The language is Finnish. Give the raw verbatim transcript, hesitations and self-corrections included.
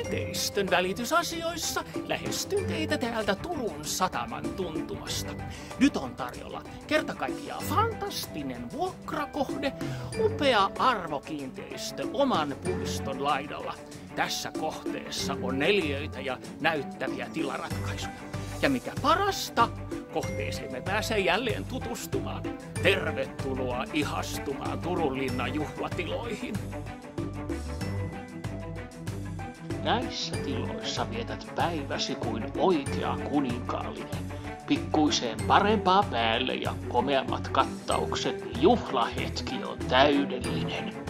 kiinteistön välitysasioissa lähestyn teitä täältä Turun sataman tuntumasta. Nyt on tarjolla kerta kaikkiaan fantastinen vuokrakohde, upea arvokiinteistö oman puiston laidalla. Tässä kohteessa on neliöitä ja näyttäviä tilaratkaisuja. Ja mikä parasta, kohteeseemme pääsee jälleen tutustumaan. Tervetuloa ihastumaan Turun linnan juhlatiloihin. Näissä tiloissa vietät päiväsi kuin oikea kuninkaallinen. Pikkuiseen parempaa päälle ja komeammat kattaukset, juhlahetki on täydellinen.